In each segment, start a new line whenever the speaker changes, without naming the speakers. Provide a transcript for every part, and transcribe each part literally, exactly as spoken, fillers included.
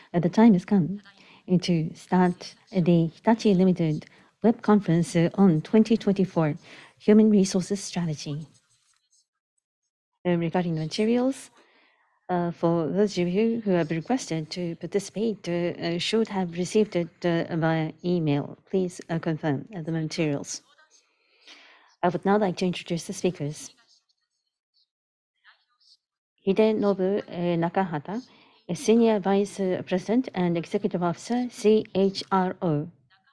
uh, the time has come uh, to start the Hitachi Limited web conference uh, on twenty twenty-four Human Resources Strategy. Uh, regarding the materials, uh, for those of you who have requested to participate, uh, uh, should have received it uh, via email. Please uh, confirm uh, the materials. I would now like to introduce the speakers. Hidenobu uh, Nakahata, a Senior Vice uh, President and Executive Officer, C H R O.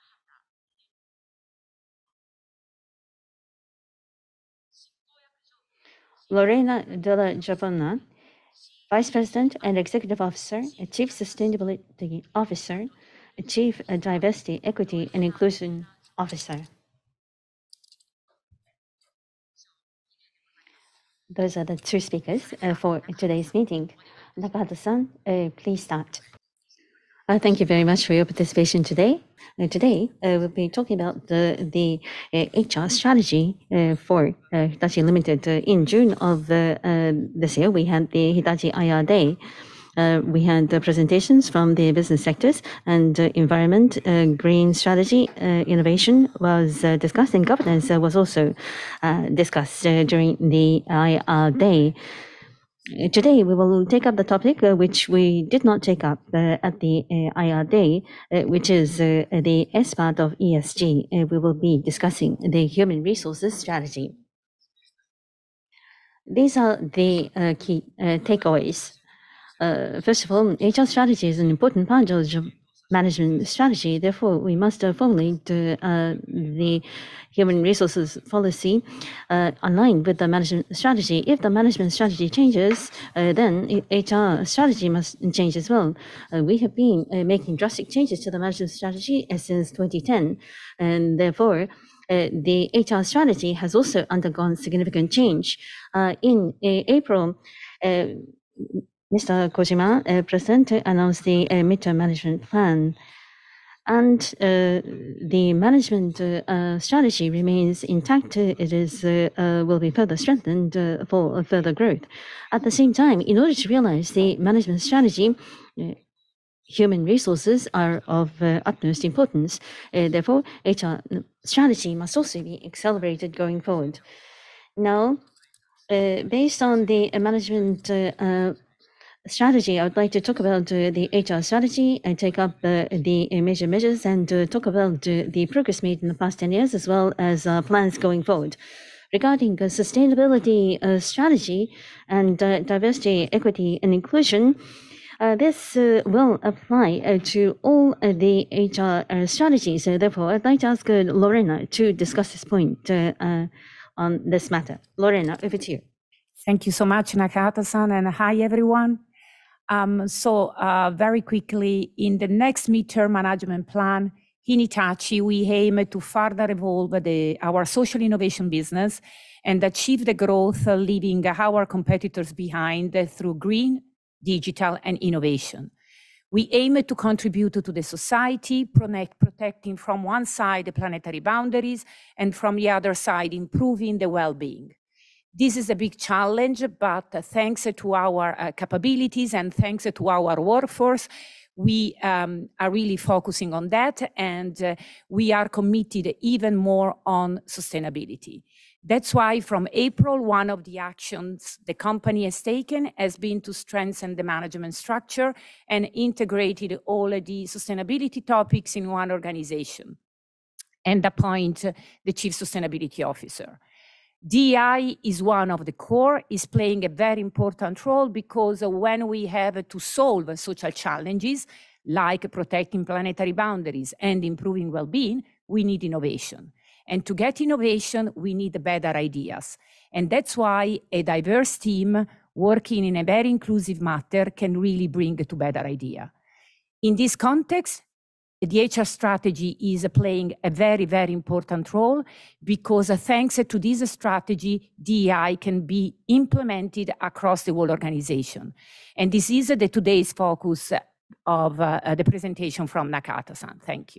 Lorena Della Giovanna, Vice President and Executive Officer, Chief Sustainability Officer, Chief Diversity, Equity and Inclusion Officer. Those are the two speakers uh, for today's meeting. Nakahata-san, uh, please start. Uh, thank you very much for your participation today. Uh, today, uh, we'll be talking about the, the uh, H R strategy uh, for uh, Hitachi Limited. Uh, in June of uh, uh, this year, we had the Hitachi I R Day. Uh, we had uh, presentations from the business sectors, and uh, environment, uh, green strategy, uh, innovation was uh, discussed, and governance uh, was also uh, discussed uh, during the I R Day. Today, we will take up the topic uh, which we did not take up uh, at the uh, I R Day, uh, which is uh, the S part of E S G. Uh, we will be discussing the human resources strategy. These are the uh, key uh, takeaways. Uh, first of all, H R strategy is an important part of management strategy. Therefore, we must uh, formulate uh, uh, the human resources policy uh, aligned with the management strategy. If the management strategy changes, uh, then H R strategy must change as well. Uh, we have been uh, making drastic changes to the management strategy uh, since twenty ten, and therefore, uh, the H R strategy has also undergone significant change. Uh, in uh, April, uh, Mister Kojima, uh, President, announced the uh, midterm management plan, and uh, the management uh, uh, strategy remains intact. It is uh, uh, will be further strengthened uh, for further growth. At the same time, in order to realize the management strategy, uh, human resources are of uh, utmost importance. Uh, therefore, H R strategy must also be accelerated going forward. Now, uh, based on the uh, management uh, uh, strategy, I would like to talk about uh, the H R strategy and take up uh, the uh, major measures and uh, talk about uh, the progress made in the past ten years as well as uh, plans going forward. Regarding uh, sustainability uh, strategy and uh, diversity, equity, and inclusion, uh, this uh, will apply uh, to all uh, the H R uh, strategies. Uh, therefore, I'd like to ask uh, Lorena to discuss this point uh, uh, on this matter. Lorena, over to you.
Thank you so much, Nakahata-san, and hi, everyone. Um, so uh, very quickly, in the next midterm management plan, in Hitachi, we aim to further evolve the, our social innovation business and achieve the growth, uh, leaving our competitors behind uh, through green, digital, and innovation. We aim to contribute to the society, protect, protecting from one side the planetary boundaries, and from the other side, improving the well-being. This is a big challenge, but thanks to our uh, capabilities and thanks to our workforce, we um, are really focusing on that, and uh, we are committed even more on sustainability. That's why from April, one of the actions the company has taken has been to strengthen the management structure and integrated all of the sustainability topics in one organization and appoint the Chief Sustainability Officer. D E I is one of the core, is playing a very important role because when we have to solve social challenges like protecting planetary boundaries and improving well-being, we need innovation. And to get innovation, we need better ideas. And that's why a diverse team working in a very inclusive matter can really bring to better idea. In this context, the H R strategy is playing a very, very important role because uh, thanks to this strategy, D E I can be implemented across the whole organization. And this is uh, the today's focus of uh, the presentation from Nakahata-san. Thank you.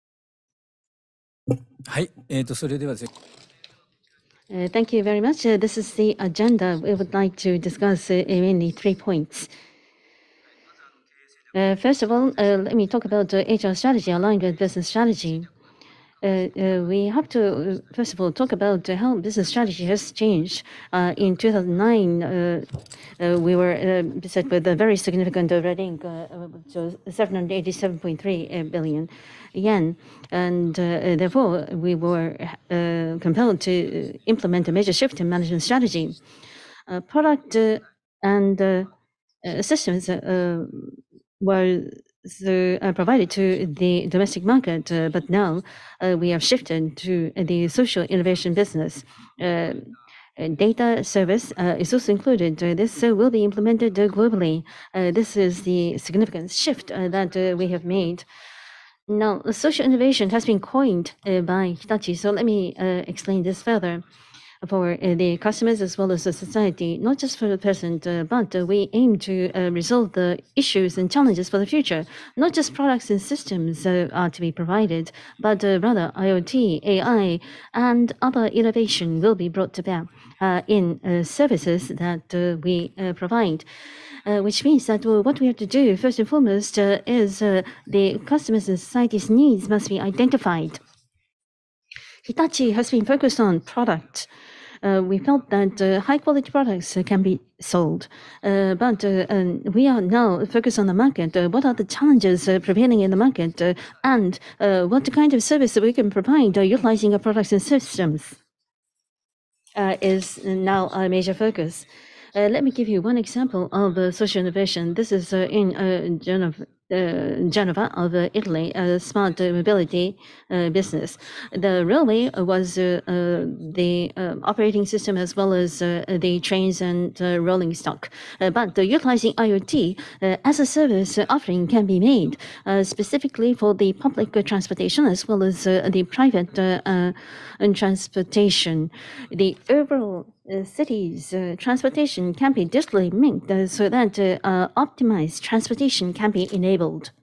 Uh, thank you very much. Uh, this is the agenda. We would like to discuss uh, mainly three points. Uh, first of all, uh, let me talk about uh, H R strategy aligned with business strategy. Uh, uh, we have to, uh, first of all, talk about uh, how business strategy has changed. Uh, in two thousand nine, uh, uh, we were uh, beset with a very significant uh, red ink, uh, so seven hundred eighty-seven point three billion yen, and uh, therefore we were uh, compelled to implement a major shift in management strategy. Uh, product uh, and uh, uh, systems uh, were the, uh, provided to the domestic market, uh, but now uh, we have shifted to the social innovation business. Uh, uh, data service uh, is also included. Uh, this uh, will be implemented uh, globally. Uh, this is the significant shift uh, that uh, we have made. Now, social innovation has been coined uh, by Hitachi, so let me uh, explain this further for uh, the customers as well as the society, not just for the present, uh, but uh, we aim to uh, resolve the issues and challenges for the future. Not just products and systems uh, are to be provided, but uh, rather IoT, A I, and other innovation will be brought to bear uh, in uh, services that uh, we uh, provide. Uh, which means that uh, what we have to do, first and foremost, uh, is uh, the customers and society's needs must be identified. Hitachi has been focused on product. Uh, we felt that uh, high quality products uh, can be sold, uh, but uh, um, we are now focused on the market. Uh, what are the challenges uh, prevailing in the market, uh, and uh, what kind of service we can provide uh, utilizing our products and systems uh, is now a major focus. Uh, let me give you one example of uh, social innovation. This is uh, in uh, Geneva, uh, Geneva of uh, Italy, a smart uh, mobility uh, business. The railway was uh, uh, the uh, operating system as well as uh, the trains and uh, rolling stock. Uh, but uh, utilizing IoT uh, as a service uh, offering can be made uh, specifically for the public uh, transportation as well as uh, the private uh, uh, transportation. The overall uh, city's uh, transportation can be digitally linked uh, so that uh, uh, optimized transportation can be enabled.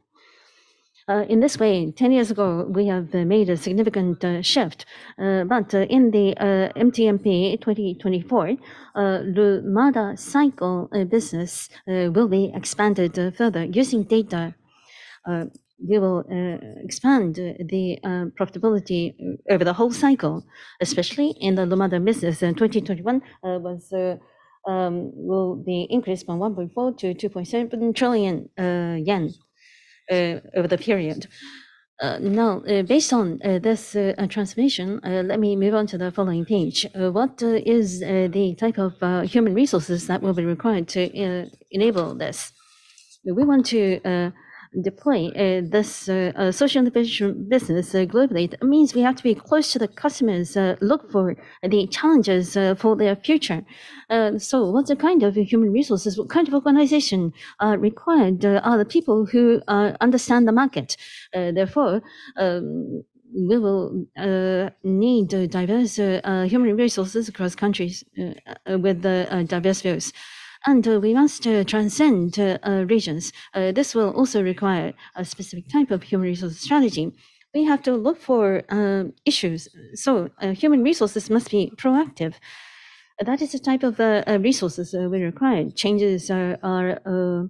Uh, in this way, ten years ago, we have uh, made a significant uh, shift. Uh, but uh, in the uh, M T M P twenty twenty-four, uh, the Lumada cycle uh, business uh, will be expanded uh, further using data. Uh, we will uh, expand the uh, profitability over the whole cycle, especially in the Lumada business. In twenty twenty-one uh, was uh, um, will be increased from one point four to two point seven trillion uh, yen uh, over the period. Uh, now, uh, based on uh, this uh, transformation, uh, let me move on to the following page. Uh, what uh, is uh, the type of uh, human resources that will be required to uh, enable this? We want to uh, deploy uh, this uh, uh, social innovation business uh, globally. That means we have to be close to the customers, uh, look for the challenges uh, for their future. Uh, so what's the kind of human resources, what kind of organization are required uh, are the people who uh, understand the market. Uh, therefore, um, we will uh, need uh, diverse uh, uh, human resources across countries uh, uh, with uh, diverse views. And uh, we must uh, transcend uh, uh, regions. Uh, this will also require a specific type of human resource strategy. We have to look for uh, issues. So uh, human resources must be proactive. That is the type of uh, uh, resources uh, we require. Changes are, are uh,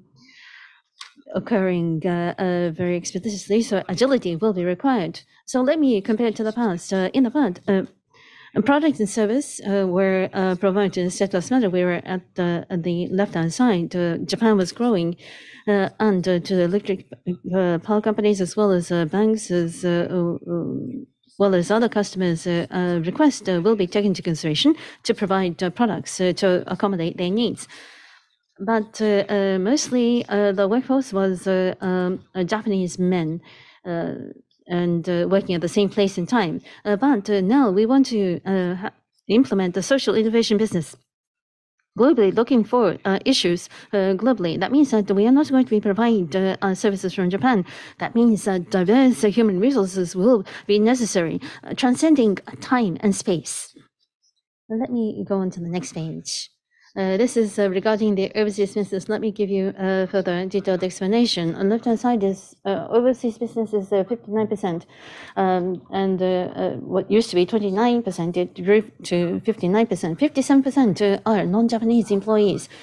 occurring uh, uh, very expeditiously, so agility will be required. So let me compare it to the past. Uh, in the past, uh, products and service uh, were uh, provided in a stateless manner. We were at the, at the left-hand side. Uh, Japan was growing, uh, and uh, to the electric uh, power companies as well as uh, banks, as uh, uh, well as other customers' uh, uh, requests uh, will be taken into consideration to provide uh, products uh, to accommodate their needs. But uh, uh, mostly uh, the workforce was uh, um, uh, Japanese men. Uh, and uh, working at the same place and time. Uh, but uh, now we want to uh, implement the social innovation business globally, looking for uh, issues uh, globally. That means that we are not going to be providing uh, uh, services from Japan. That means that diverse uh, human resources will be necessary, uh, transcending time and space. Let me go on to the next page. Uh, this is uh, regarding the overseas business. Let me give you a further detailed explanation. On the left-hand side is uh, overseas business is uh, fifty-nine percent, um, and uh, uh, what used to be twenty-nine percent, it grew to fifty-nine percent. fifty-seven percent uh, are non-Japanese employees.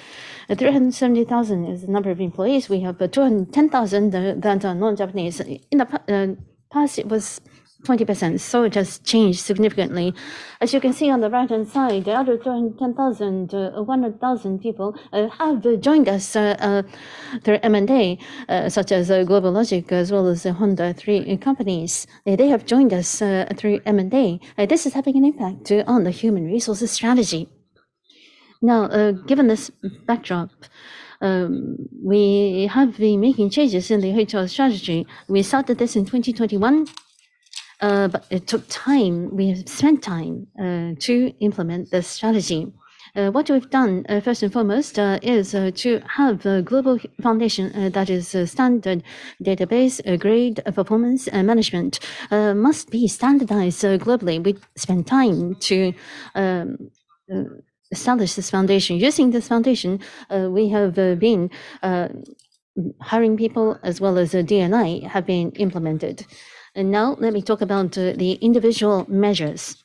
three hundred seventy thousand is the number of employees. We have two hundred ten thousand that are non-Japanese. In the uh, past, it was twenty percent, so it has changed significantly. As you can see on the right-hand side, the other two hundred ten thousand, uh, one hundred thousand people uh, have joined us uh, uh, through M and A, uh, such as uh, Global Logic, as well as uh, Honda, three companies. Uh, they have joined us uh, through M and A. Uh, this is having an impact uh, on the human resources strategy. Now, uh, given this backdrop, um, we have been making changes in the H R strategy. We started this in twenty twenty-one, uh, but it took time. We have spent time uh, to implement this strategy. Uh, what we've done, uh, first and foremost, uh, is uh, to have a global foundation uh, that is uh, standard database, uh, grade, uh, performance, uh, management uh, must be standardized uh, globally. We spend time to um, uh, establish this foundation. Using this foundation, uh, we have uh, been uh, hiring people as well as uh, D and I have been implemented. And now let me talk about uh, the individual measures.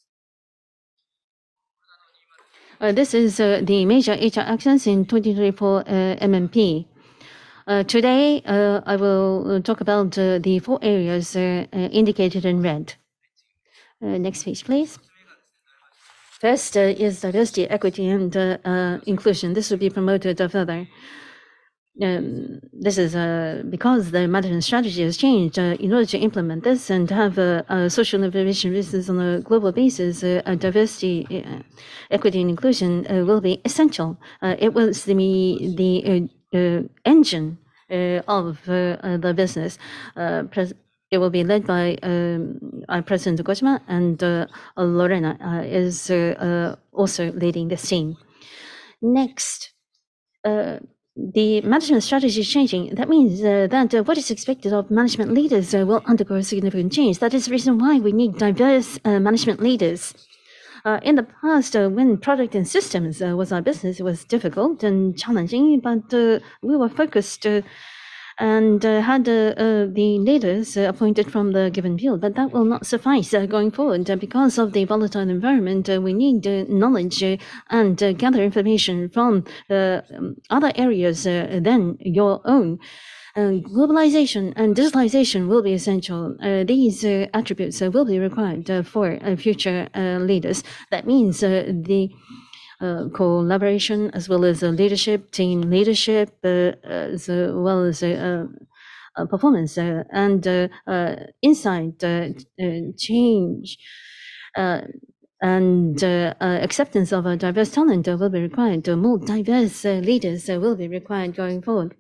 Uh, this is uh, the major H R actions in twenty twenty-four uh, M M P. Uh, today, uh, I will talk about uh, the four areas uh, uh, indicated in red. Uh, next page, please. First uh, is diversity, equity, and uh, uh, inclusion. This will be promoted uh, further. Um, this is uh, because the management strategy has changed. Uh, in order to implement this and have uh, uh, social innovation business on a global basis, uh, uh, diversity, uh, equity, and inclusion uh, will be essential. Uh, it was the the uh, uh, engine uh, of uh, uh, the business. Uh, It will be led by um, our President Kojima, and uh, Lorena uh, is uh, uh, also leading this team. Next, uh, the management strategy is changing. That means uh, that uh, what is expected of management leaders uh, will undergo significant change. That is the reason why we need diverse uh, management leaders. Uh, in the past, uh, when product and systems uh, was our business, it was difficult and challenging, but uh, we were focused uh, and uh, had uh, uh, the leaders uh, appointed from the given field. But that will not suffice uh, going forward. Uh, because of the volatile environment, uh, we need uh, knowledge uh, and uh, gather information from uh, um, other areas uh, than your own. Uh, globalization and digitalization will be essential. Uh, these uh, attributes uh, will be required uh, for uh, future uh, leaders. That means uh, the Uh, collaboration as well as uh, leadership, team leadership, uh, as uh, well as uh, uh, performance uh, and uh, uh, insight, uh, uh, change, uh, and uh, uh, acceptance of a diverse talent uh, will be required. Uh, more diverse uh, leaders uh, will be required going forward.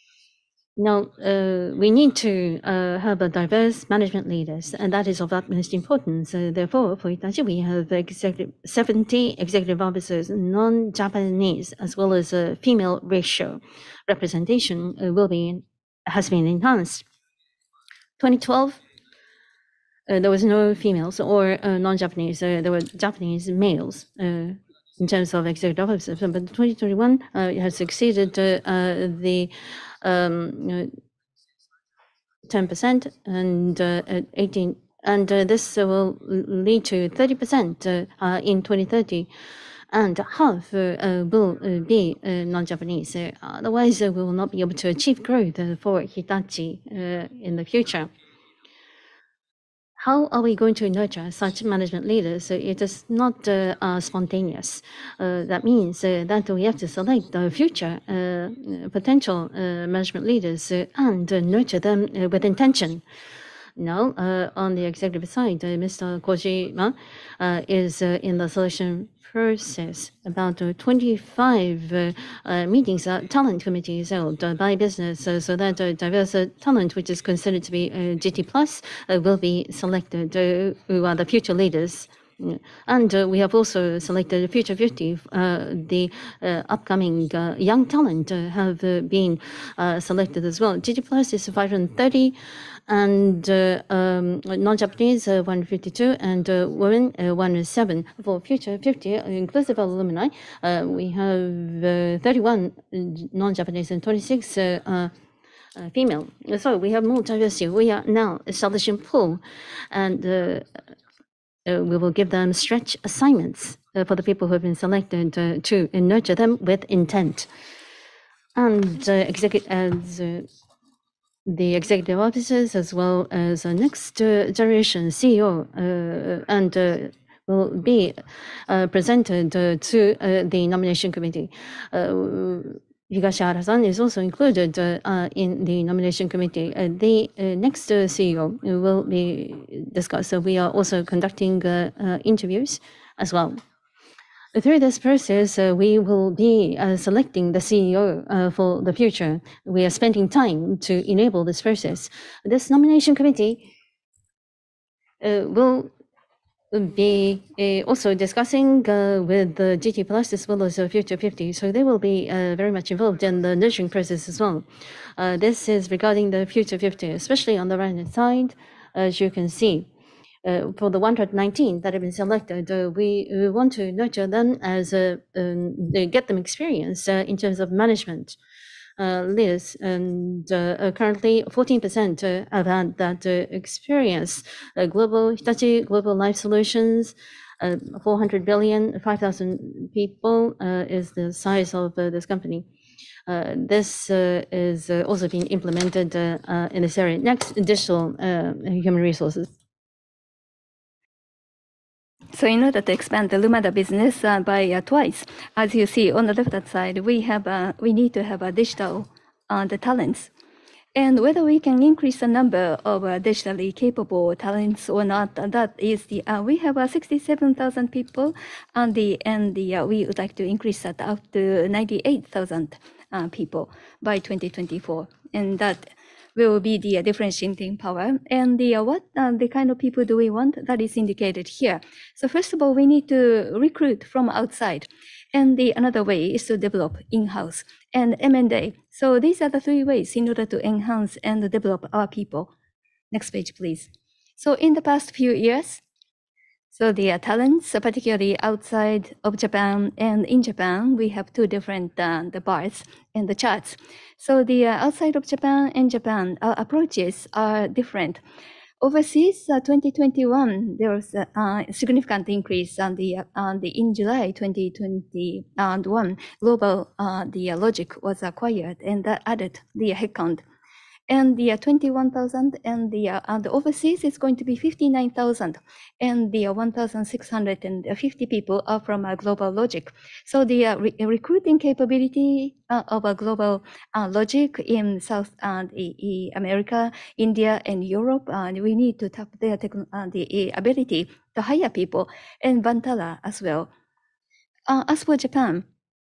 Now, uh, we need to uh, have a diverse management leaders, and that is of utmost importance. Uh, therefore, for Hitachi, we have executive, seventy executive officers, non-Japanese, as well as a female ratio. Representation uh, will be has been enhanced. twenty twelve, uh, there was no females or uh, non-Japanese. Uh, there were Japanese males uh, in terms of executive officers. But twenty twenty-one uh, has exceeded uh, uh, the um, ten percent and uh, eighteen, and uh, this uh, will lead to thirty percent uh, uh, in twenty thirty, and half uh, uh, will uh, be uh, non-Japanese. Uh, otherwise, uh, we will not be able to achieve growth uh, for Hitachi uh, in the future. How are we going to nurture such management leaders? Uh, it is not uh, uh, spontaneous. Uh, that means uh, that we have to select the future uh, potential uh, management leaders uh, and uh, nurture them uh, with intention. Now, uh, on the executive side, uh, Mister Kojima uh, is uh, in the selection process. About uh, twenty-five uh, uh, meetings, uh, talent committees held uh, by business, uh, so that uh, diverse uh, talent, which is considered to be uh, G T plus, uh, will be selected, uh, who are the future leaders. And uh, we have also selected Future fifty. Uh, the uh, upcoming uh, young talent uh, have uh, been uh, selected as well. G T plus is five hundred thirty, and uh, um, non-Japanese uh, one hundred fifty-two, and uh, women uh, one hundred seven. For Future fifty, uh, inclusive of alumni, uh, we have uh, thirty-one non-Japanese and twenty-six uh, uh, uh, female. So we have more diversity. We are now establishing pool, and uh, Uh, we will give them stretch assignments uh, for the people who have been selected uh, to nurture them with intent. And uh, executive as uh, the executive officers as well as uh, next uh, generation C E O uh, and uh, will be uh, presented uh, to uh, the nomination committee. Uh, Higashihara-san is also included uh, uh, in the nomination committee. Uh, the uh, next uh, C E O will be discussed. So we are also conducting uh, uh, interviews as well. Through this process, uh, we will be uh, selecting the C E O uh, for the future. We are spending time to enable this process. This nomination committee uh, will be uh, also discussing uh, with the G T Plus as well as uh, Future fifty. So they will be uh, very much involved in the nurturing process as well. Uh, this is regarding the Future fifty, especially on the right-hand side, as you can see. Uh, for the one hundred nineteen that have been selected, uh, we, we want to nurture them as uh, um, they get them experience uh, in terms of management uh, leaders. And uh, uh, currently, fourteen percent uh, have had that uh, experience. Uh, global Hitachi Global Life Solutions, uh, four hundred billion, five thousand people uh, is the size of uh, this company. Uh, this uh, is uh, also being implemented uh, uh, in this area. Next, digital uh, human resources.
So in order to expand the Lumada business uh, by uh, twice, as you see on the left-hand side, we have uh, we need to have a digital uh, the talents, and whether we can increase the number of uh, digitally capable talents or not, uh, that is the uh, we have uh, sixty-seven thousand people, and the and the uh, we would like to increase that up to ninety-eight thousand uh, people by twenty twenty-four, and that will be the uh, differentiating power. And the uh, what uh, the kind of people do we want, that is indicated here. So first of all, we need to recruit from outside, and the another way is to develop in-house and M and A. So these are the three ways in order to enhance and develop our people. Next page, please. So in the past few years, so the uh, talents, uh, particularly outside of Japan and in Japan, we have two different uh, the bars and the charts. So the uh, outside of Japan and Japan, our approaches are different. Overseas, uh, twenty twenty-one, there was a uh, significant increase on the uh, on the in July twenty twenty-one. Global uh, the uh, Logic was acquired, and that added the headcount. And the uh, twenty-one thousand, and the uh, and the overseas is going to be fifty-nine thousand, and the uh, one thousand six hundred fifty people are from uh, Global Logic. So the uh, re recruiting capability uh, of a Global uh, Logic in South uh, the, America, India, and Europe, and uh, we need to tap their uh, the ability to hire people, and Vantala as well. Uh, as for Japan,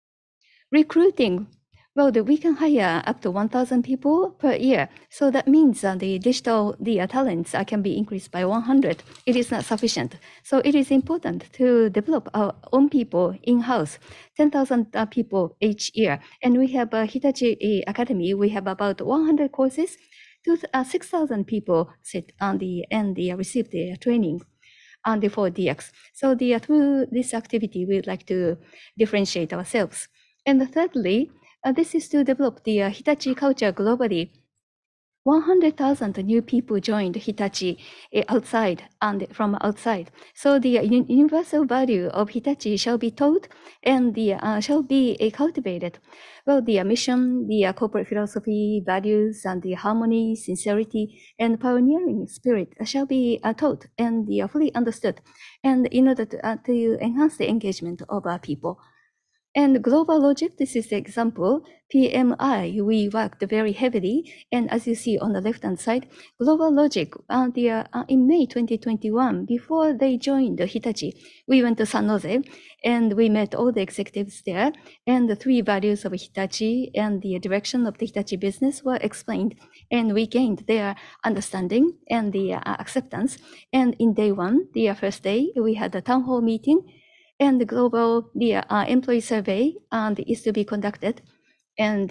recruiting. Well, the, we can hire up to one thousand people per year. So that means uh, the digital the uh, talents uh, can be increased by one hundred. It is not sufficient. So it is important to develop our own people in-house, ten thousand uh, people each year. And we have a Hitachi Academy. We have about one hundred courses. To uh, six thousand people sit on the and they receive the training on the for D X. So the, uh, through this activity, we would like to differentiate ourselves. And thirdly, Uh, this is to develop the uh, Hitachi culture globally. one hundred thousand new people joined Hitachi uh, outside and from outside. So the uh, universal value of Hitachi shall be taught and the uh, shall be uh, cultivated. Well, the uh, mission, the uh, corporate philosophy, values, and the harmony, sincerity, and pioneering spirit shall be uh, taught and the, uh, fully understood, and in order to, uh, to enhance the engagement of our people. And Global Logic, this is the example. P M I, we worked very heavily. And as you see on the left-hand side, Global Logic, uh, the, uh, in May twenty twenty-one, before they joined Hitachi, we went to San Jose and we met all the executives there. And the three values of Hitachi and the direction of the Hitachi business were explained. And we gained their understanding and the uh, acceptance. And in day one, the uh, first day, we had a town hall meeting. And the global the uh, employee survey and is to be conducted, and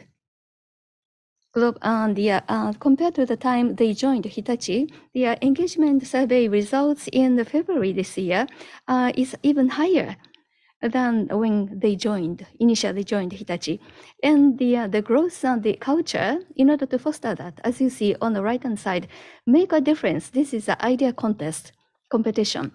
globe and the uh, compared to the time they joined Hitachi, the uh, engagement survey results in February this year uh, is even higher than when they joined initially joined Hitachi, and the uh, the growth and the culture in order to foster that, as you see on the right hand side, make a difference. This is an idea contest competition.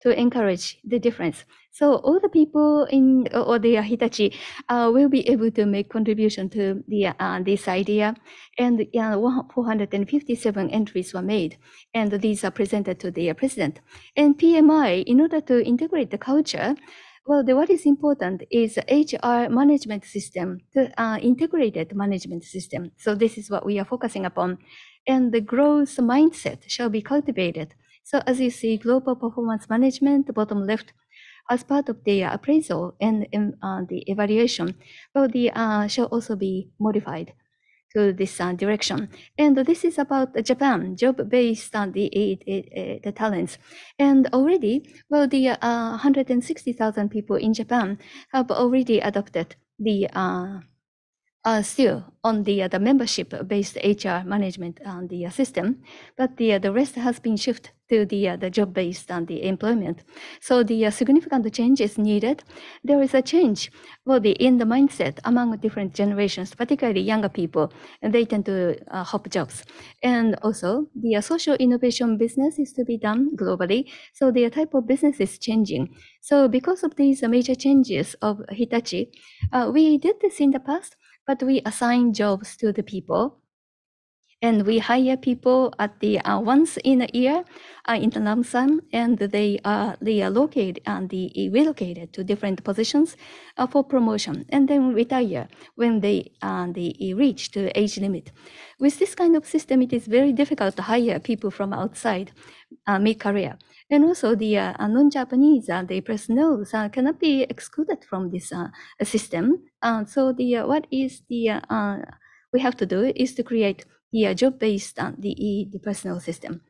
to encourage the difference. So all the people in or the Hitachi uh, will be able to make contribution to the uh, this idea, and uh, four hundred fifty-seven entries were made, and these are presented to the president. And P M I, in order to integrate the culture, well, the, what is important is H R management system, the uh, integrated management system. So this is what we are focusing upon, and the growth mindset shall be cultivated. So as you see, global performance management, bottom left, as part of the appraisal and uh, the evaluation, well, the uh, shall also be modified to this uh, direction. And this is about Japan, job-based on the, uh, the talents. And already, well, the uh, one hundred sixty thousand people in Japan have already adopted the uh, uh, still on the uh, the membership-based H R management on the uh, system, but the uh, the rest has been shifted to the uh, the job-based on the employment. So the uh, significant change is needed. There is a change, well, the in the mindset among different generations, particularly younger people, and they tend to uh, hop jobs. And also the uh, social innovation business is to be done globally. So the type of business is changing. So because of these uh, major changes of Hitachi, uh, we did this in the past, but we assign jobs to the people, and we hire people at the uh, once in a year uh, in the lump sum, and they are they are located and the relocated to different positions uh, for promotion, and then retire when they uh, they reach the age limit. With this kind of system, it is very difficult to hire people from outside uh, mid-career. And also the uh, non-Japanese uh, the personnel uh, cannot be excluded from this uh, system. Uh, so the uh, what is the uh, uh, we have to do is to create the uh, job-based uh, the the personnel system.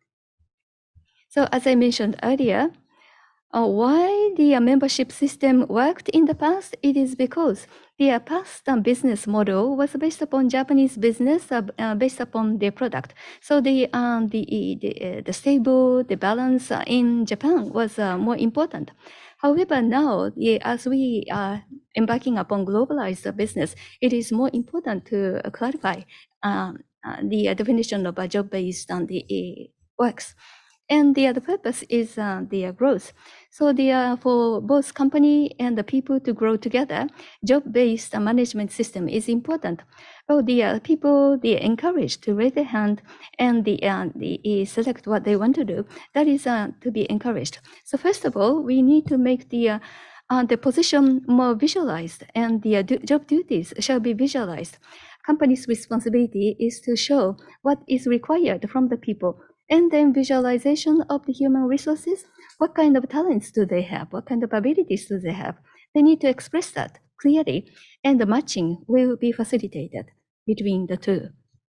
So as I mentioned earlier, uh, why the uh, membership system worked in the past? It is because the uh, past uh, business model was based upon Japanese business, uh, uh, based upon their product. So the um, the the, uh, the stable, the balance uh, in Japan was uh, more important. However, now the, as we are embarking upon globalized business, it is more important to uh, clarify um, uh, the uh, definition of a job-based on the uh, works. And the other purpose is uh, the uh, growth. So the uh, for both company and the people to grow together, job-based uh, management system is important. Well, the uh, people they are encouraged to raise their hand and the uh, the uh, select what they want to do. That is uh, to be encouraged. So first of all, we need to make the uh, uh, the position more visualized, and the uh, job duties shall be visualized. Company's responsibility is to show what is required from the people. And then visualization of the human resources. What kind of talents do they have? What kind of abilities do they have? They need to express that clearly, and the matching will be facilitated between the two.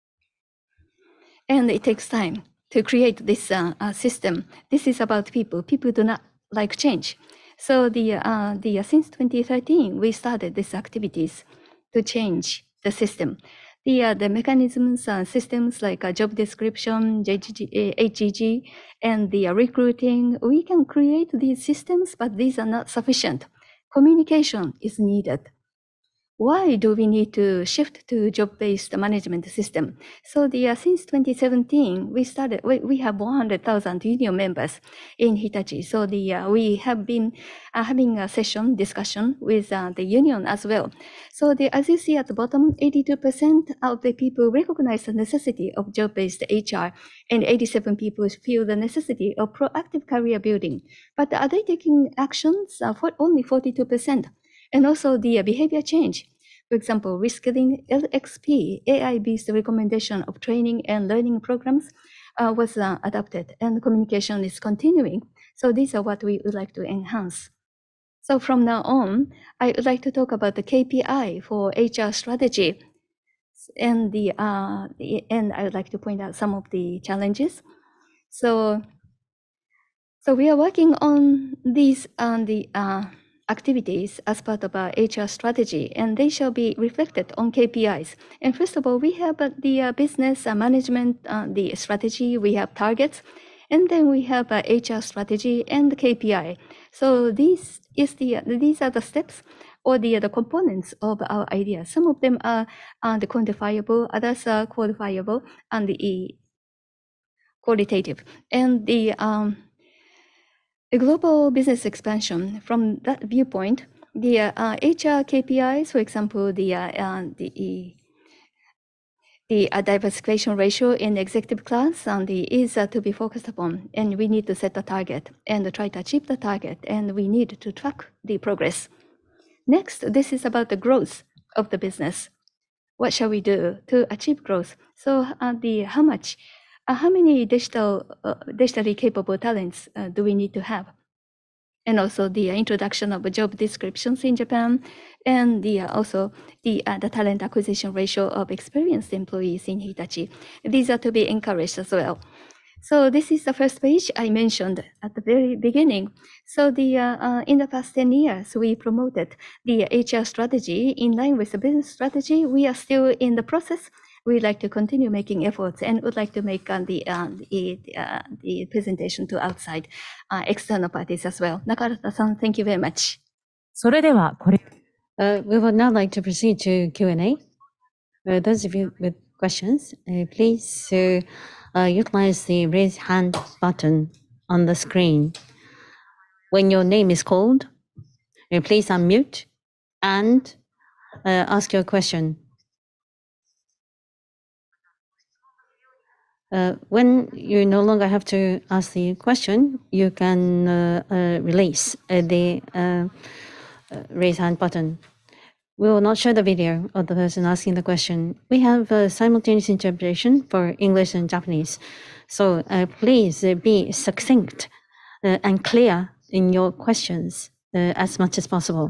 And it takes time to create this uh, uh, system. This is about people. People do not like change. So the uh, the uh, since twenty thirteen, we started these activities to change the system. The, uh, the mechanisms and uh, systems like uh, job description, H G G, and the uh, recruiting, we can create these systems, but these are not sufficient. Communication is needed. Why do we need to shift to job-based management system? So the uh, since twenty seventeen, we started. We, we have one hundred thousand union members in Hitachi. So the uh, we have been uh, having a session discussion with uh, the union as well. So the as you see at the bottom, eighty-two percent of the people recognize the necessity of job-based H R, and eighty-seven people feel the necessity of proactive career building. But are they taking actions? Uh, for only forty-two percent. And also the behavior change. For example, reskilling, L X P, A I-based recommendation of training and learning programs uh, was uh, adopted, and communication is continuing. So these are what we would like to enhance. So from now on, I would like to talk about the K P I for H R strategy. And, the, uh, the, and I would like to point out some of the challenges. So, so we are working on these on the uh, activities as part of our H R strategy, and they shall be reflected on K P Is. And first of all, we have uh, the uh, business uh, management, uh, the strategy, we have targets, and then we have uh, H R strategy and the K P I. So these is the uh, these are the steps or the, uh, the components of our idea. Some of them are, are the quantifiable, others are qualifiable, and the qualitative. And the um, A global business expansion, from that viewpoint, the uh, H R K P Is, for example, the uh, uh, the the uh, diversification ratio in the executive class and the is uh, to be focused upon, and we need to set a target and try to achieve the target, and we need to track the progress. Next, this is about the growth of the business. What shall we do to achieve growth? So uh, the how much, uh, how many digital, uh, digitally capable talents uh, do we need to have? And also the introduction of job descriptions in Japan, and the uh, also the uh, the talent acquisition ratio of experienced employees in Hitachi. These are to be encouraged as well. So this is the first page I mentioned at the very beginning. So the uh, uh, in the past ten years, we promoted the H R strategy in line with the business strategy. We are still in the process. We'd like to continue making efforts and would like to make uh, the, uh, the, uh, the presentation to outside uh, external parties as well. Nakarata-san, thank you very much.
それではこれ
Uh, we would now like to proceed to Q and A. Uh, those of you with questions, uh, please uh, uh, utilize the raise hand button on the screen. When your name is called, uh, please unmute and uh, ask your question. Uh, when you no longer have to ask the question, you can uh, uh, release uh, the uh, uh, raise hand button. We will not show the video of the person asking the question. We have uh, simultaneous interpretation for English and Japanese. So uh, please uh, be succinct uh, and clear in your questions uh, as much as possible.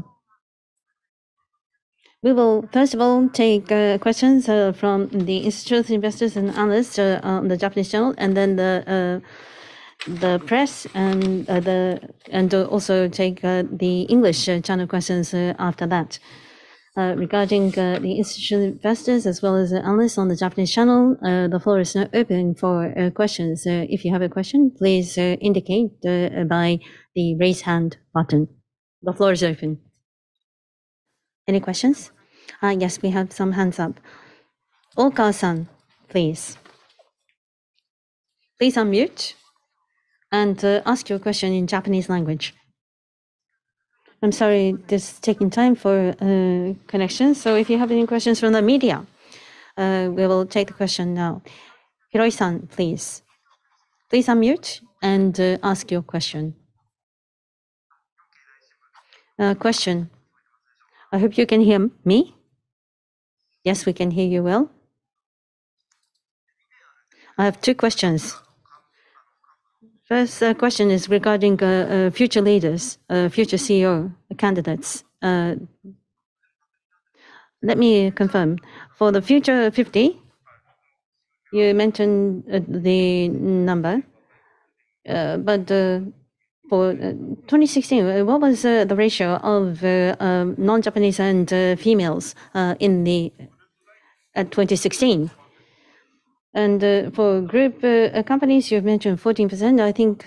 We will first of all take uh, questions uh, from the institutional investors and analysts uh, on the Japanese channel, and then the uh, the press and uh, the and uh, also take uh, the English uh, channel questions uh, after that. Uh, regarding uh, the institutional investors as well as the analysts on the Japanese channel, uh, the floor is now open for uh, questions. Uh, if you have a question, please uh, indicate uh, by the raise hand button. The floor is open. Any questions? Uh, yes, we have some hands up. Okawa-san, please. Please unmute and uh, ask your question in Japanese language. I'm sorry, this is taking time for uh, connection. So if you have any questions from the media, uh, we will take the question now. Hiroi-san, please. Please unmute and uh, ask your question. Uh, question. I hope you can hear me. Yes, we can hear you well. I have two questions. First uh, question is regarding uh, uh, future leaders, uh, future C E O candidates. Uh, let me confirm. For the future fifty, you mentioned uh, the number, uh, but uh, for uh, twenty sixteen, uh, what was uh, the ratio of uh, um, non-Japanese and uh, females uh, in the at twenty sixteen? And uh, for group uh, companies, you've mentioned fourteen percent. I think,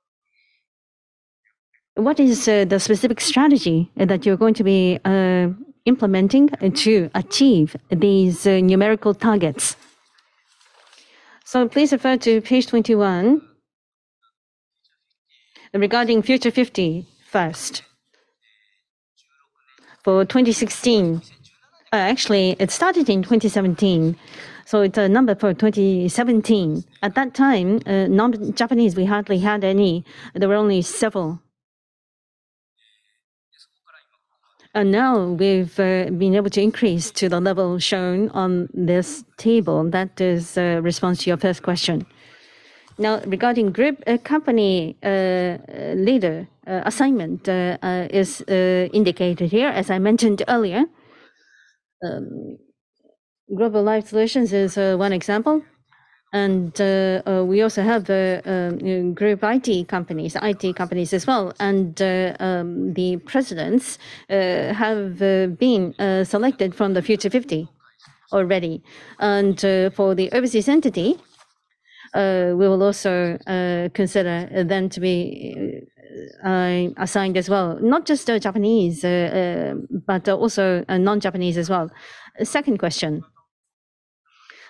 what is uh, the specific strategy that you're going to be uh, implementing to achieve these uh, numerical targets? So please refer to page twenty-one regarding Future fifty first. For twenty sixteen, uh, actually, it started in twenty seventeen. So it's a number for twenty seventeen. At that time, uh, non-Japanese, we hardly had any. There were only several. And now we've uh, been able to increase to the level shown on this table. That is a response to your first question. Now, regarding group uh, company uh, leader uh, assignment uh, uh, is uh, indicated here, as I mentioned earlier. Um, Global Life Solutions is uh, one example. And uh, uh, we also have uh, uh, group I T companies, I T companies as well. And uh, um, the presidents uh, have uh, been uh, selected from the Future fifty already. And uh, for the overseas entity, uh, we will also uh, consider them to be uh, assigned as well. Not just uh, Japanese, uh, uh, but also uh, non-Japanese as well. Second question.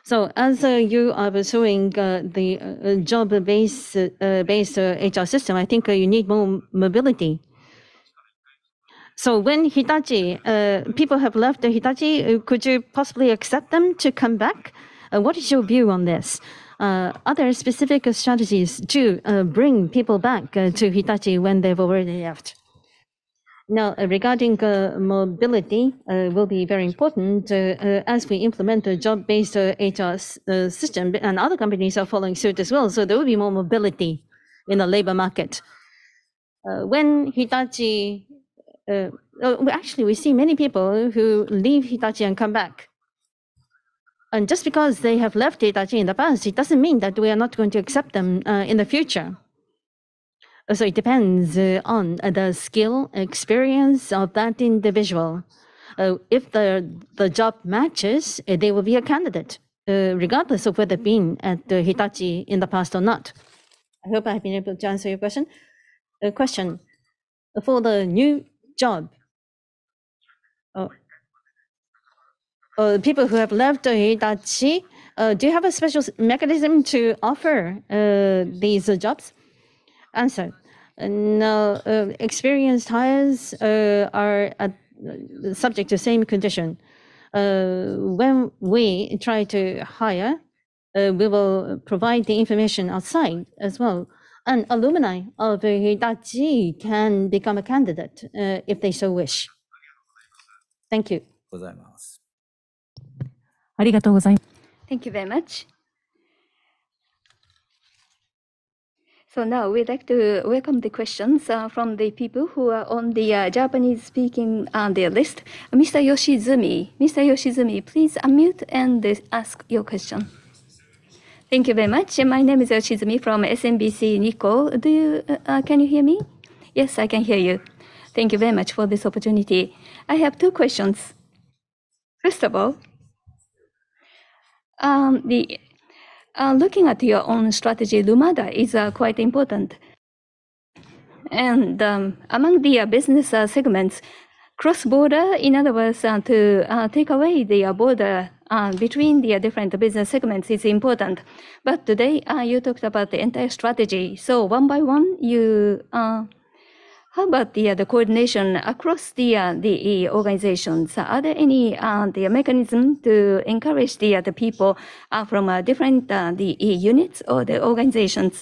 So as uh, you are pursuing uh, the uh, job-based uh, based uh, H R system, I think uh, you need more mobility. So when Hitachi, uh, people have left Hitachi, uh, could you possibly accept them to come back? Uh, what is your view on this? Uh, are there specific strategies to uh, bring people back uh, to Hitachi when they've already left? Now, uh, regarding uh, mobility, uh, will be very important uh, uh, as we implement a job-based uh, H R uh, system, and other companies are following suit as well. So there will be more mobility in the labor market. Uh, when Hitachi Uh, uh, actually, we see many people who leave Hitachi and come back. And just because they have left Hitachi in the past, it doesn't mean that we are not going to accept them uh, in the future. So it depends uh, on the skill, experience of that individual. Uh, if the, the job matches, uh, they will be a candidate, uh, regardless of whether been at uh, Hitachi in the past or not. I hope I've been able to answer your question. A question for the new job. Oh. Uh, people who have left Hitachi, uh, do you have a special mechanism to offer uh, these uh, jobs? Answer. Uh, no, uh, experienced hires uh, are at, uh, subject to same condition. Uh, when we try to hire, uh, we will provide the information outside as well. And alumni of Hitachi can become a candidate uh, if they so wish. Thank you.
ございます。
ありがとうございます。
Thank you very much. So now we'd like to welcome the questions uh, from the people who are on the uh, Japanese-speaking on their list. Mister Yoshizumi, Mister Yoshizumi, please unmute and uh, ask your question. Thank you very much. My name is Yoshizumi from S M B C Nikko. Do you, uh, can you hear me? Yes, I can hear you. Thank you very much for this opportunity. I have two questions. First of all, um, the Uh, looking at your own strategy, Lumada is uh, quite important. And um, among the uh, business uh, segments, cross-border, in other words, uh, to uh, take away the uh, border uh, between the uh, different business segments is important. But today, uh, you talked about the entire strategy. So one by one, you uh, how about the uh, the coordination across the uh, the organizations? Are there any uh, the mechanism to encourage the uh, the people uh, from uh, different uh, the units or the organizations?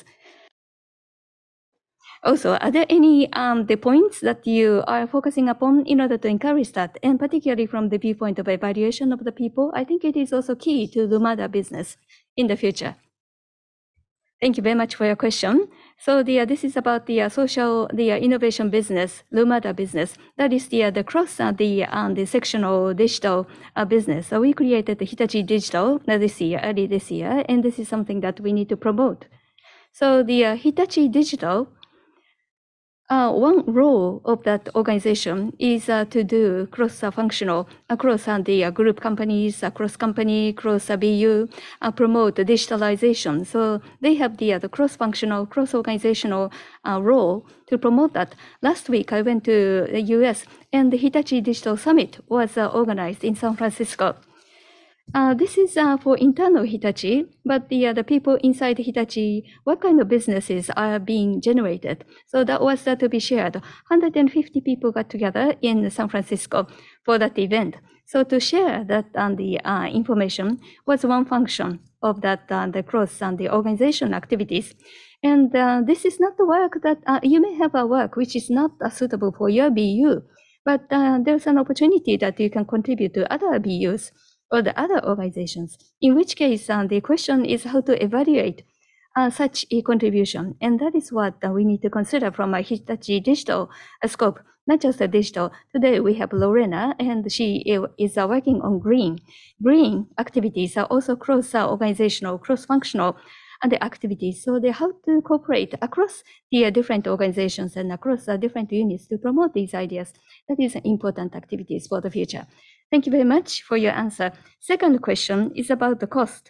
Also, are there any um, the points that you are focusing upon in order to encourage that, and particularly from the viewpoint of evaluation of the people? I think it is also key to Lumada business in the future. Thank you very much for your question. So the, uh, this is about the uh, social, the uh, innovation business, Lumada business. That is the uh, the cross uh, the uh, the sectional digital uh, business. So we created the Hitachi Digital uh, this year, early this year, and this is something that we need to promote. So the uh, Hitachi Digital. Uh, one role of that organization is uh, to do cross-functional across uh, the uh, group companies, across company, cross uh, B U, uh, promote the digitalization. So they have the, uh, the cross-functional, cross-organizational uh, role to promote that. Last week, I went to the U S and the Hitachi Digital Summit was uh, organized in San Francisco. Uh, this is uh, for internal Hitachi, but the, uh, the people inside Hitachi, what kind of businesses are being generated? So that was uh, to be shared. one hundred fifty people got together in San Francisco for that event. So to share that um, the uh, information was one function of that uh, the cross and the organization activities. And uh, this is not the work that uh, you may have a work which is not uh, suitable for your B U, but uh, there's an opportunity that you can contribute to other B Us. Or the other organizations, in which case uh, the question is how to evaluate uh, such a contribution. And that is what uh, we need to consider from a Hitachi Digital uh, scope, not just the digital. Today we have Lorena, and she is uh, working on green. Green activities are also cross-organizational, cross-functional and the activities. So they have to cooperate across the uh, different organizations and across uh, different units to promote these ideas. That is important activities for the future. Thank you very much for your answer. Second question is about the cost.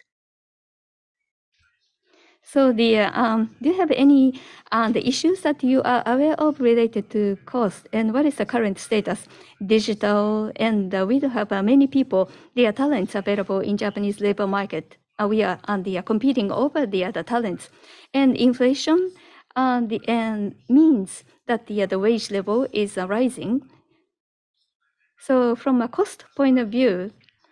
So the uh, um, do you have any uh, the issues that you are aware of related to cost, and what is the current status? Digital, and uh, we do have uh, many people, their talents available in Japanese labor market. uh, we are on the uh, competing over the other talents, and inflation uh, the and means that the uh, the wage level is uh, rising. So from a cost point of view,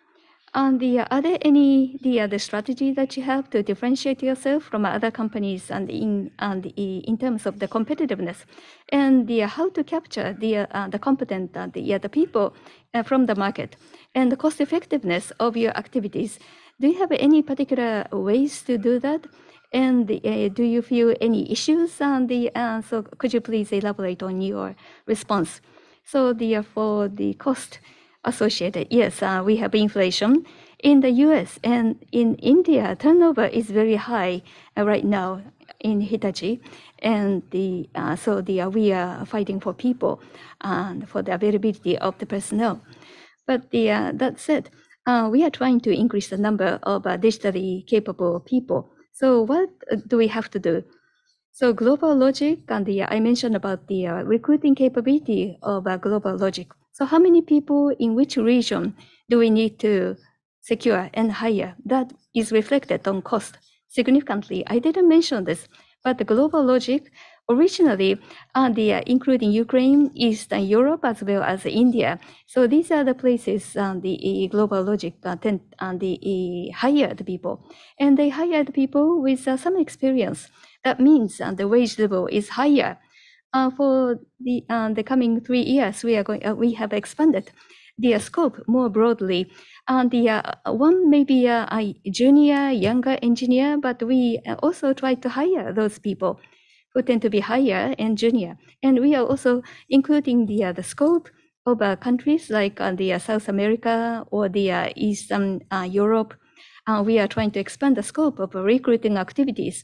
and the, are there any the other strategy that you have to differentiate yourself from other companies and in and the, in terms of the competitiveness, and the how to capture the uh, the competent uh, the uh, the people uh, from the market, and the cost effectiveness of your activities? Do you have any particular ways to do that? And uh, do you feel any issues? And the uh, so could you please elaborate on your response? So the uh, for the cost associated, yes, uh, we have inflation in the U S and in India. Turnover is very high uh, right now in Hitachi, and the uh, so the uh, we are fighting for people and for the availability of the personnel. But the uh, that said, uh, we are trying to increase the number of uh, digitally capable people. So what do we have to do? So Global Logic, and the, I mentioned about the uh, recruiting capability of uh, Global Logic. So how many people in which region do we need to secure and hire? That is reflected on cost significantly. I didn't mention this, but the Global Logic originally, uh, the, uh, including Ukraine, Eastern Europe, as well as India. So these are the places uh, the uh, Global Logic uh, tend, uh, the, uh, hired people. And they hired people with uh, some experience. That means uh, the wage level is higher. Uh, for the uh, the coming three years, we are going. Uh, we have expanded the uh, scope more broadly. And the uh, one maybe uh, a junior, younger engineer, but we also try to hire those people who tend to be higher and junior. And we are also including the uh, the scope of uh, countries like uh, the uh, South America or the uh, Eastern uh, Europe. Uh, we are trying to expand the scope of uh, recruiting activities.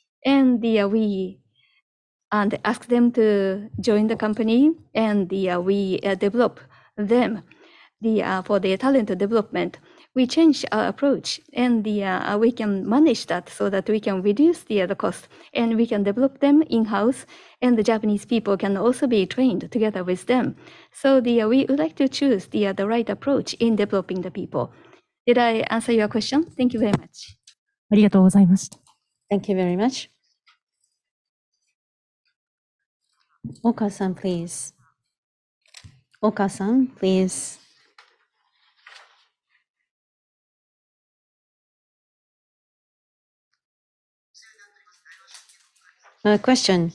And the, uh, we and ask them to join the company, and the, uh, we uh, develop them the, uh, for their talent development. We change our approach, and the, uh, we can manage that so that we can reduce the, uh, the cost, and we can develop them in-house, and the Japanese people can also be trained together with them. So the, uh, we would like to choose the, uh, the right approach in developing the people. Did I answer your question? Thank you very much.
ありがとうございました。
Thank you very much. Oka-san, please. Oka-san, please. A question.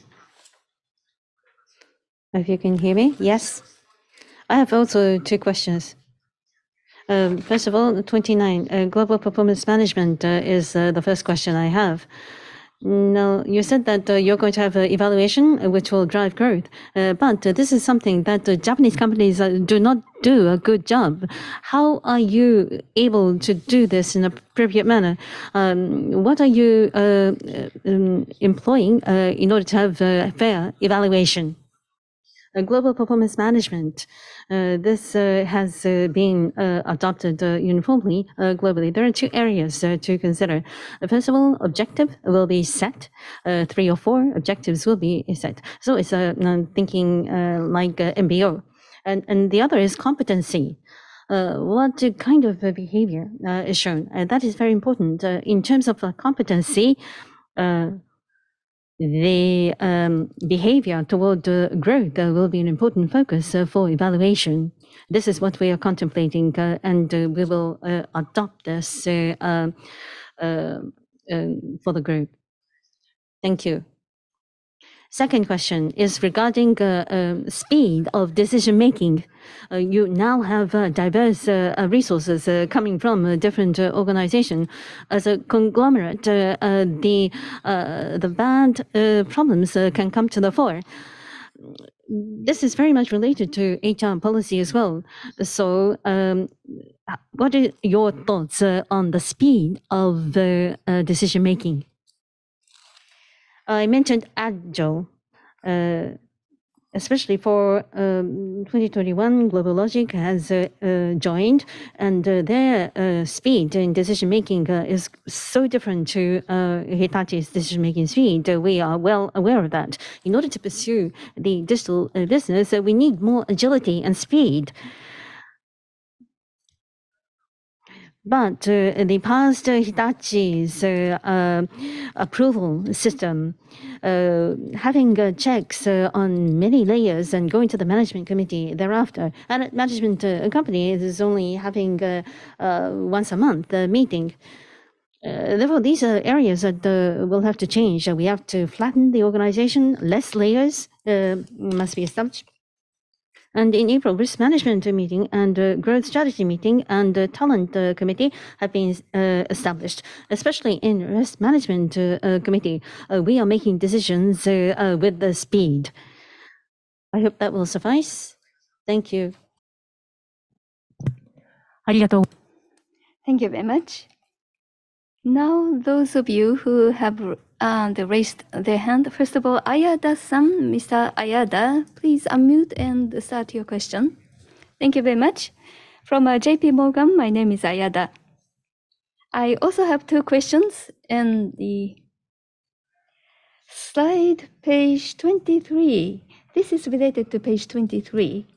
If you can hear me, yes. I have also two questions. Um, first of all, twenty-nine, uh, global performance management uh, is uh, the first question I have. Now, you said that uh, you're going to have an evaluation uh, which will drive growth, uh, but uh, this is something that uh, Japanese companies uh, do not do a good job. How are you able to do this in an appropriate manner? Um, what are you uh, um, employing uh, in order to have a fair evaluation? Uh, global performance management. Uh, this uh, has uh, been uh, adopted uh, uniformly uh, globally. There are two areas uh, to consider. Uh, first of all, objective will be set. Uh, three or four objectives will be set. So it's uh, thinking uh, like uh, M B O. And, and the other is competency. Uh, what kind of uh, behavior uh, is shown? Uh, that is very important. Uh, in terms of uh, competency, uh, the um, behavior toward uh, growth uh, will be an important focus uh, for evaluation. This is what we are contemplating, uh, and uh, we will uh, adopt this uh, uh, uh, for the group. Thank you. Second question is regarding uh, uh, speed of decision making. Uh, you now have uh, diverse uh, uh, resources uh, coming from a different uh, organization. As a conglomerate, uh, uh, the uh, the bad uh, problems uh, can come to the fore. This is very much related to H R policy as well. So, um, what are your thoughts uh, on the speed of uh, uh, decision making? I mentioned Agile, uh, especially for um, twenty twenty-one, Global Logic has uh, uh, joined, and uh, their uh, speed in decision-making uh, is so different to uh, Hitachi's decision-making speed. Uh, we are well aware of that. In order to pursue the digital uh, business, uh, we need more agility and speed. But uh, the past uh, Hitachi's uh, uh, approval system, uh, having uh, checks uh, on many layers and going to the management committee thereafter, and a management uh, company is only having uh, uh, once a month uh, meeting. Uh, therefore, these are areas that uh, will have to change. Uh, we have to flatten the organization, less layers uh, must be established. And in April, risk management meeting and uh, growth strategy meeting and uh, talent uh, committee have been uh, established. Especially in risk management uh, uh, committee, uh, we are making decisions uh, uh, with the speed. I hope that will suffice. Thank you.
ありがとう。
Thank you very much. Now, those of you who have uh, raised their hand, first of all, Ayada-san, Mister Ayada, please unmute and start your question. Thank you very much. From uh, J P Morgan, my name is Ayada. I also have two questions, and the slide page twenty-three. This is related to page twenty-three.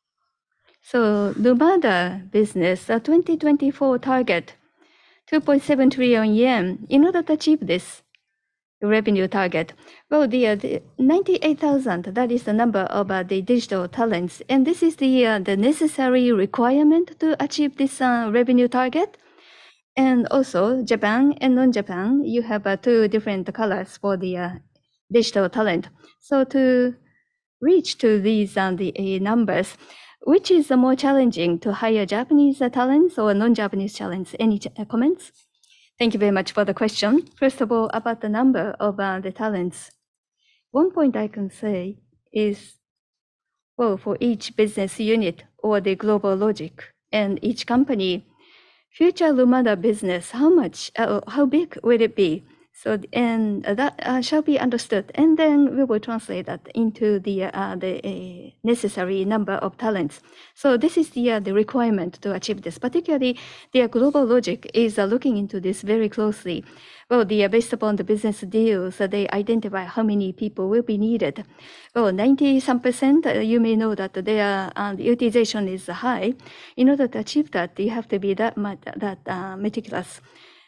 So, Lumada business, a twenty twenty-four target, two point seven trillion yen. In order to achieve this revenue target, well, the, uh, the ninety-eight thousand, that is the number of uh, the digital talents, and this is the uh, the necessary requirement to achieve this uh, revenue target. And also, Japan and non-Japan, you have uh, two different colors for the uh, digital talent. So to reach to these uh, the uh, numbers, which is uh, more challenging, to hire Japanese uh, talents or non-Japanese talents? Any uh, comments? Thank you very much for the question. First of all, about the number of uh, the talents. One point I can say is, well, for each business unit or the global logic and each company, future Lumada business, how much, uh, how big will it be? So, and that uh, shall be understood, and then we will translate that into the uh, the uh, necessary number of talents. So this is the uh, the requirement to achieve this. Particularly, the uh, global logic is uh, looking into this very closely. Well, the uh, based upon the business deals, uh, they identify how many people will be needed. Well, ninety some percent. Uh, you may know that their uh, the utilization is high. In order to achieve that, you have to be that much that uh, meticulous.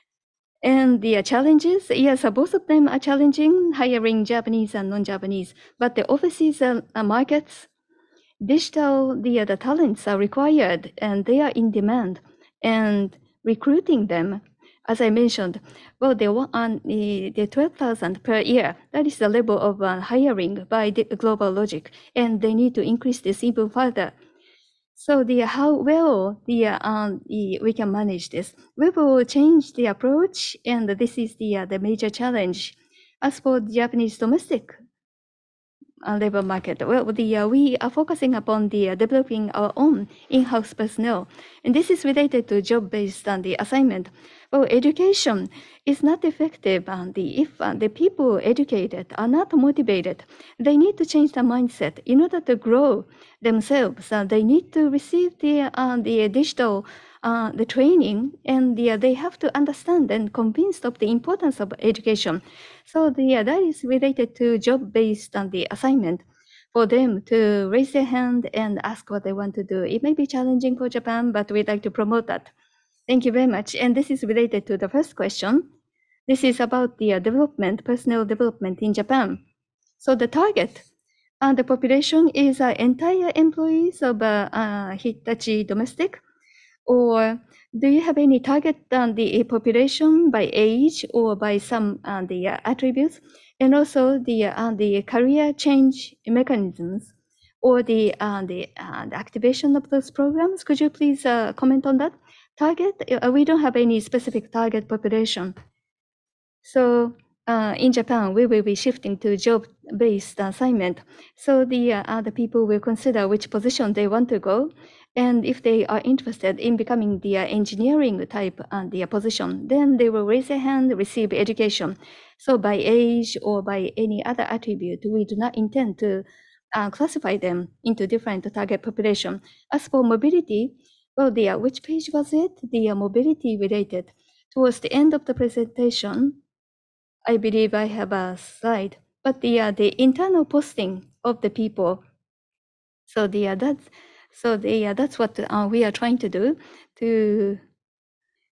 And the challenges, yes, both of them are challenging, hiring Japanese and non-Japanese. But the overseas uh, markets, digital, the, the talents are required, and they are in demand. And recruiting them, as I mentioned, well, they want on the, the twelve thousand per year. That is the level of uh, hiring by the global logic, and they need to increase this even further. So the how well the, um, the we can manage this, we will change the approach, and this is the uh, the major challenge. As for the Japanese domestic uh, labor market, well, the uh, we are focusing upon the uh, developing our own in-house personnel, and this is related to job-based on the assignment. Well, education is not effective on the if uh, the people educated are not motivated. They need to change the mindset in order to grow themselves. Uh, they need to receive the uh, the digital uh, the training, and the, uh, they have to understand and convinced of the importance of education. So the uh, that is related to job-based on the assignment. For them to raise their hand and ask what they want to do. It may be challenging for Japan, but we'd like to promote that. Thank you very much. And this is related to the first question. This is about the uh, development, personal development in Japan. So the target and uh, the population is uh, entire employees of uh, uh, Hitachi domestic, or do you have any target on the population by age or by some uh, the uh, attributes, and also the uh, the career change mechanisms or the uh, the, uh, the activation of those programs? Could you please uh, comment on that? Target, uh, we don't have any specific target population. So uh, in Japan, we will be shifting to job-based assignment. So the uh, the people will consider which position they want to go, and if they are interested in becoming the uh, engineering type and the uh, position, then they will raise their hand, receive education. So by age or by any other attribute, we do not intend to uh, classify them into different target population. As for mobility, well, the uh, which page was it? The uh, mobility related. Towards the end of the presentation, I believe I have a slide, but the uh, the internal posting of the people. So the uh, that's so the uh, that's what uh, we are trying to do to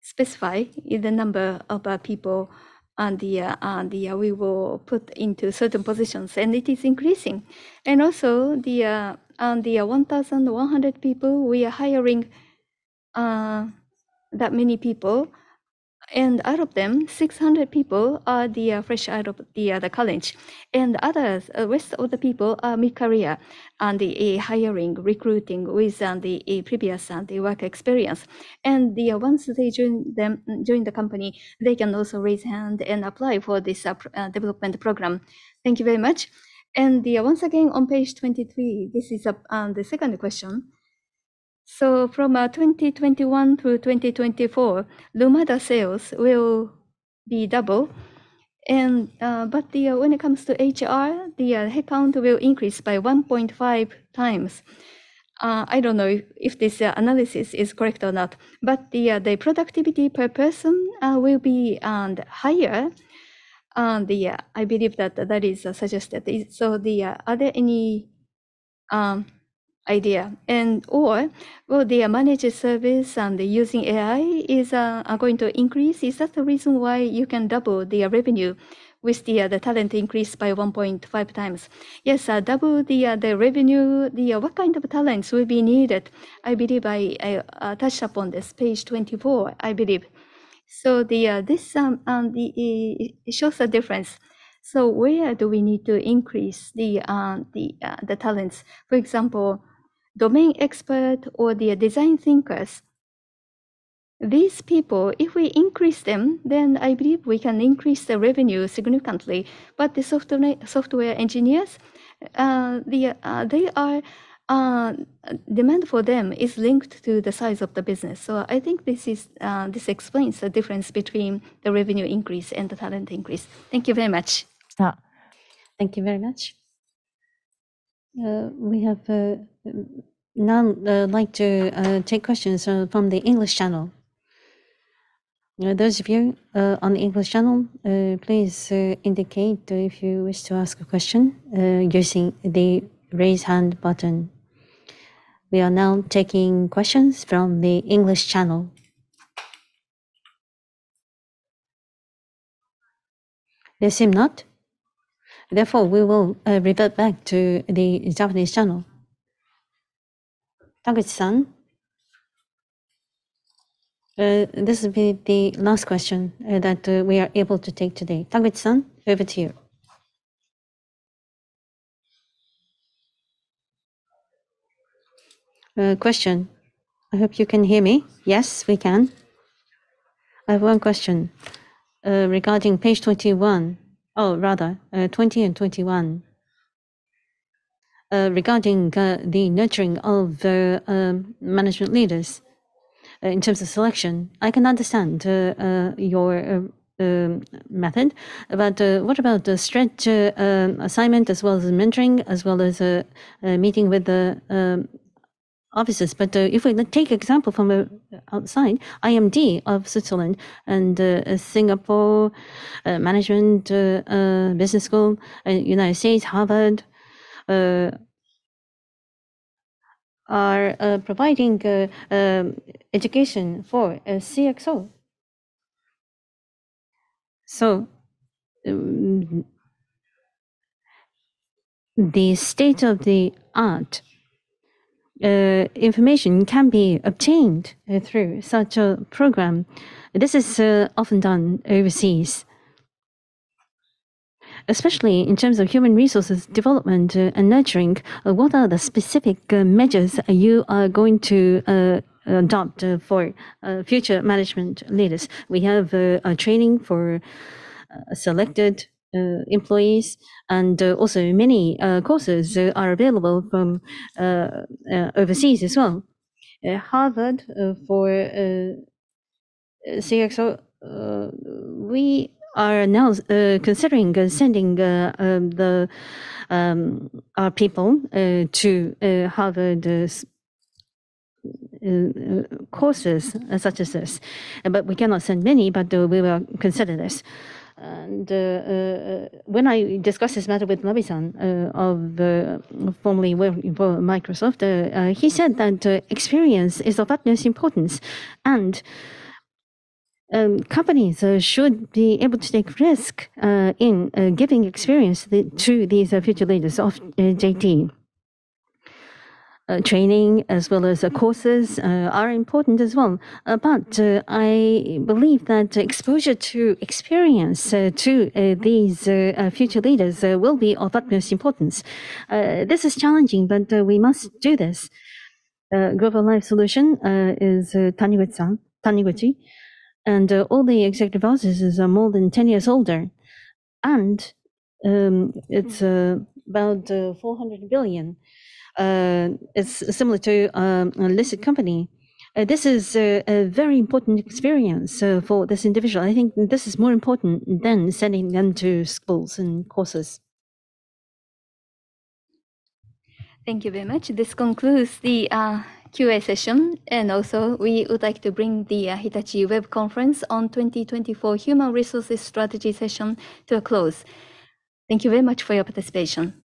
specify the number of uh, people and the, uh, and the uh, we will put into certain positions, and it is increasing. And also the uh, and the uh, one thousand one hundred people, we are hiring uh, that many people, and out of them six hundred people are the uh, fresh out of the, uh, the college, and the others, uh, rest of the people are mid-career and the uh, hiring, recruiting with uh, the uh, previous uh, the work experience. And the uh, once they join them join the company, they can also raise hand and apply for this uh, uh, development program. Thank you very much. And the uh, once again on page twenty-three, this is uh, uh, the second question. So from uh, twenty twenty-one to twenty twenty-four, Lumada sales will be double. And uh, but the uh, when it comes to H R, the uh, headcount will increase by one point five times. Uh, I don't know if, if this uh, analysis is correct or not, but the uh, the productivity per person uh, will be um, higher. Uh, the uh, I believe that that is uh, suggested. So the uh, are there any um, idea, and or well the managed service and the using A I is uh, are going to increase? Is that the reason why you can double the revenue with the uh, the talent increase by one point five times? Yes, uh, double the uh, the revenue. The uh, what kind of talents will be needed? I believe I, I uh, touched upon this page twenty-four, I believe. So the uh, this um, um the it shows a difference. So where do we need to increase the uh, the uh, the talents? For example, domain expert or the design thinkers. These people, if we increase them, then I believe we can increase the revenue significantly. But the software software engineers, uh, the uh, they are uh, demand for them is linked to the size of the business. So I think this is uh, this explains the difference between the revenue increase and the talent increase. Thank you very much.
Uh, Thank you very much. Uh, we have uh, now uh, like to uh, take questions uh, from the English channel. Uh, those of you uh, on the English channel, uh, please uh, indicate if you wish to ask a question uh, using the raise hand button. We are now taking questions from the English channel. There seem not. Therefore, we will uh, revert back to the Japanese channel. Taguchi-san, uh, this will be the last question uh, that uh, we are able to take today. Taguchi-san, over to you. Uh, question. I hope you can hear me. Yes, we can. I have one question uh, regarding page twenty-one. Oh, rather, uh, twenty and twenty-one. Uh, regarding uh, the nurturing of uh, um, management leaders uh, in terms of selection, I can understand uh, uh, your uh, um, method, but uh, what about the stretch uh, um, assignment as well as mentoring, as well as a uh, uh, meeting with the um, offices? But uh, if we take example from uh, outside, I M D of Switzerland and uh, Singapore uh, Management uh, uh, Business School, uh, United States, Harvard, uh, are uh, providing uh, um, education for a C X O. So um, the state of the art uh, information can be obtained uh, through such a program. This is uh, often done overseas, especially in terms of human resources development uh, and nurturing. Uh, what are the specific uh, measures you are going to uh, adopt uh, for uh, future management leaders? We have uh, a training for uh, selected uh, employees, and uh, also many uh, courses uh, are available from uh, uh, overseas as well. Uh, Harvard uh, for uh, C X O, uh, we are now uh, considering uh, sending uh, um, the um, our people uh, to uh, Harvard uh, uh, courses uh, such as this, but we cannot send many, but uh, we will consider this. And uh, uh, when I discussed this matter with Nabi-san uh, of uh, formerly working for Microsoft, uh, uh, he said that uh, experience is of utmost importance, and um, companies uh, should be able to take risk uh, in uh, giving experience the, to these uh, future leaders of uh, J T. Uh, training as well as uh, courses uh, are important as well. Uh, but uh, I believe that exposure to experience uh, to uh, these uh, uh, future leaders uh, will be of utmost importance. Uh, this is challenging, but uh, we must do this. Uh, Global Life Solution uh, is uh, Taniguchi-san, Taniguchi, and uh, all the executive officers are more than ten years older. And um, it's uh, about uh, four hundred billion. Uh, it's similar to um, a listed company. Uh, this is a, a very important experience uh, for this individual. I think this is more important than sending them to schools and courses.
Thank you very much. This concludes the uh, Q A session, and also we would like to bring the uh, Hitachi web conference on twenty twenty-four Human Resources Strategy session to a close. Thank you very much for your participation.